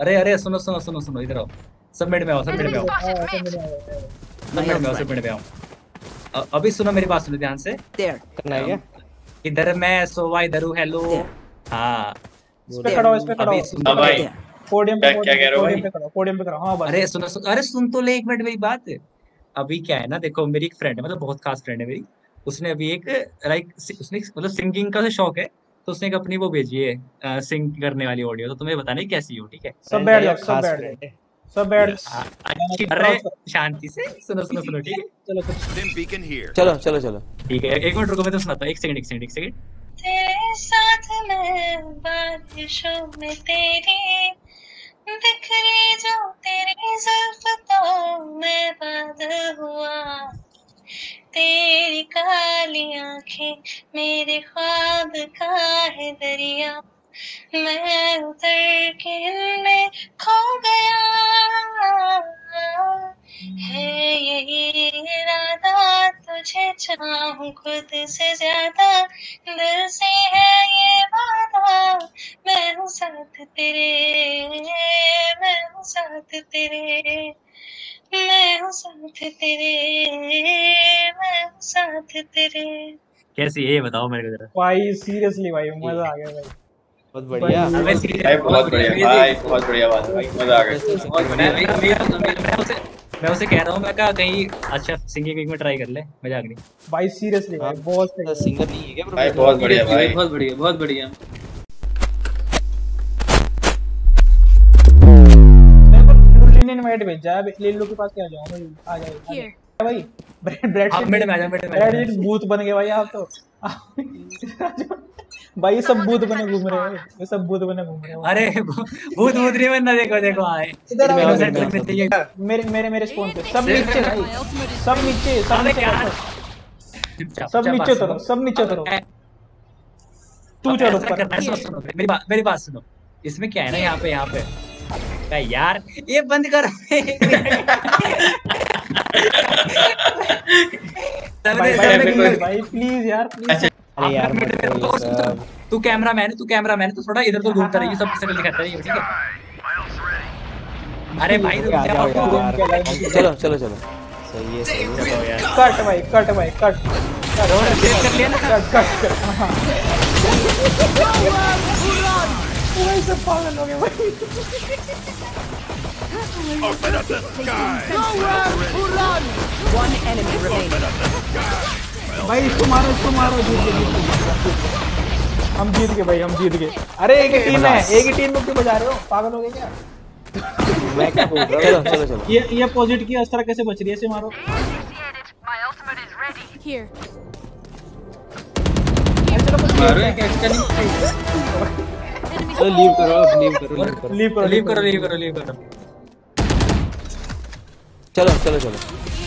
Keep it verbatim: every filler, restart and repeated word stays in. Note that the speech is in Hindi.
अरे अरे सुनो सुनो सुनो सुनो इधर आओ। सबमिट में आओ, सबमिट में आओ, सबमिट में आओ, सबमिट में आओ। अ- अभी सुनो मेरी बात सुनो ध्यान से। करना है क्या? इधर मैं सोवा, इधर हूँ हेलो। हाँ इस पे खड़ा हो, इस पे खड़ा अभी हो। सुन हाँ भाई पोडियम पे, क्या क्या कह रहे हो पोडियम भाई? पे खड़ा हो, पोडियम पे खड़ा हो। हाँ बस। अरे सुनो सुनो, अरे सुन तो ले एक मिनट मेरी बात। अभी क्या है ना, देखो मेरी एक फ्रेंड है, मतलब बहुत खास फ्रेंड है मेरी। उसने अभी एक लाइक उसने मतलब सिंगिंग का शौक है, तो उसने एक अपनी वो भेजी है सिंग करने वाली ऑडियो, तो तुम्हें बताना है कैसी हो, ठीक है? सब बैठ जाओ, सब बैठ जाओ, सब बैठ। हाँ, अच्छी अरे शांति से सुनो सुनो सुनो, ठीक है? चलो चलो चलो चलो। ठीक है, एक मिनट रुको, मैं तो सुनाता हूँ। एक सेकंड एक सेकंड एक सेकंड। तेरे साथ मैं बारिशों में तेरी बिखरी जो तेरी जुल्फ तो मैं बादल हुआ, तेरी काली आंखें मेरे ख्वाब का है दरिया, मैं उतर के इनमें खो गया, है यही इरादा तुझे चाहूं खुद से ज्यादा, दिल से है ये वादा, मैं हूँ साथ तेरे, मैं हूँ साथ तेरे, मैं हूँ साथ तेरे, मैं हूँ साथ तेरे। कैसी है ये बताओ मेरे को जरा। भाई सीरियसली भाई मजा आ गया भाई। बहुत बढ़िया। अबे serious- भाई बहुत बढ़िया भाई, बहुत बढ़िया बात है भाई, मजा आ गया। मैं मैं- मैं- मैं- मैं उसे मैं उसे कह रहा हूँ, मैं कहा कहीं अच्छा सिंगिंग में ट्राई कर ले, मजाक नहीं। भाई सीरियसली भाई बहुत सही है। सिंगर नहीं है क्या भाई बहुत बढ़िया भाई। बहुत बढ़िया बहुत बढ़िया। मेरे को मुरली ने इनवाइट भेजा है, लिल्लू के पास क्या जाऊं भाई? आ जाओ आ जाओ भाई। ब्रेड ब्रेड आप मिनट में आ जाओ, मिनट में आ ब्रेड जाओ। भूत बन गए भाई आप तो। भाई ये सब भूत बने घूम रहे हैं, ये सब भूत बने घूम रहे हैं। अरे भूत भूत नहीं बनना, देखो देखो आए इधर आओ, इधर इधर लगने चाहिए। आओ। मेरे मेरे मेरे स्पॉन पे सब नीचे भाई, सब नीचे, सब अबे नीचे क्या? करो। चुपचाप, सब चुपचाप नीचे बात उतरो, सुनो। सब नीचे उतरो। अब ऐ- तू अब चल ऐसा ऊपर। करना है, सुनो सुनो मेरी बात, मेरी बात सुनो। इसमें क्या है ना, यहाँ पे यहाँ पे क्या यार, ये बंद कर। भाई भाई प्लीज भाई प्लीज यार प्लीज। अरे यार मत करो ये सब। तू कैमरा मैन है, तू कैमरा मैन है, तो थोड़ा इधर तो घूमता रहिए, सब शक्ल दिखाता रहिए, ठीक है? अरे भाई रुक आ जाओ जाओ। यार। चलो चलो चलो। सही है सही है। कट भाई कट भाई कट रोड सेव कर लिया ना। Cut cut cut. हाँ। भाई सब पागल हो गए भाई। One enemy remaining. भाई इसको मारो, इसको मारो। जीत गए, जीत गए। हम जीत गए भाई, हम जीत गए। अरे एक ही टीम है, एक ही टीम में क्यों बजा रहे हो? पागल हो गए क्या? मैं क्या बोल रहा हूँ? चलो चलो चलो। ये ये पॉजिट की अस्त्र कैसे बच रही है? इसे मारो। Here. मारो एक एक्स्ट्रा नहीं। चलो लीव करो, अब लीव करो, लीव करो। लीव करो, लीव करो लीव करो लीव करो। चलो चलो चलो।